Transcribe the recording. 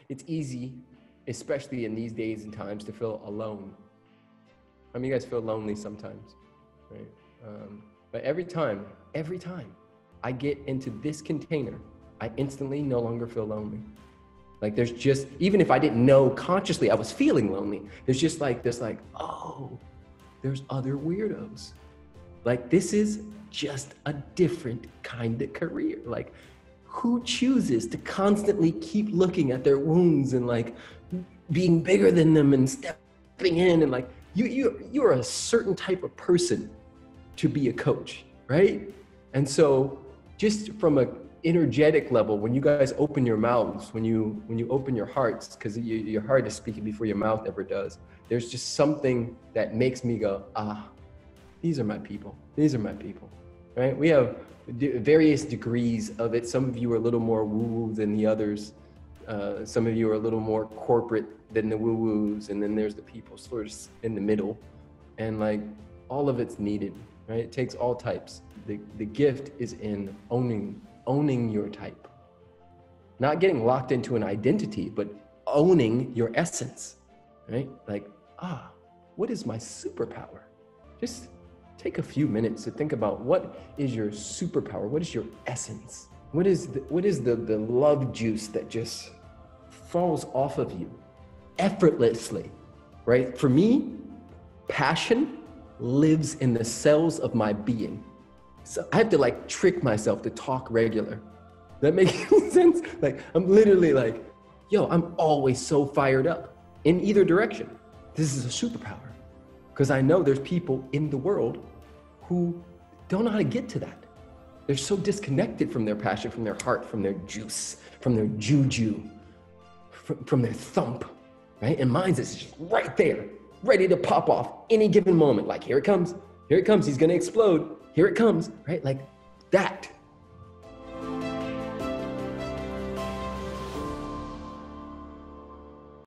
It's easy, especially in these days and times, to feel alone. I mean, you guys feel lonely sometimes, right? But every time I get into this container, I instantly no longer feel lonely. Like there's just, even if I didn't know consciously I was feeling lonely, there's just like this, like, oh, there's other weirdos. Like this is just a different kind of career. Like who chooses to constantly keep looking at their wounds and like being bigger than them and stepping in and like, you're a certain type of person to be a coach, right? And so just from a energetic level, when you guys open your mouths, when you open your hearts, because your heart is speaking before your mouth ever does, there's just something that makes me go, ah, these are my people. These are my people, right? We have various degrees of it. Some of you are a little more woo-woo than the others. Some of you are a little more corporate than the woo-woos. And then there's the people sort of in the middle. And like, all of it's needed, right? It takes all types. The gift is in owning your type. Not getting locked into an identity, but owning your essence, right? Like, what is my superpower? Just take a few minutes to think about what is your superpower? What is your essence? What is the love juice that just falls off of you effortlessly, right? For me, passion lives in the cells of my being. So I have to like trick myself to talk regular. That makes sense? Like I'm literally like, yo, I'm always so fired up in either direction. This is a superpower because I know there's people in the world who don't know how to get to that. They're so disconnected from their passion, from their heart, from their juice, from their juju, from their thump, right? And mine's is just right there, ready to pop off any given moment. Like, here it comes, he's gonna explode, here it comes, right? Like that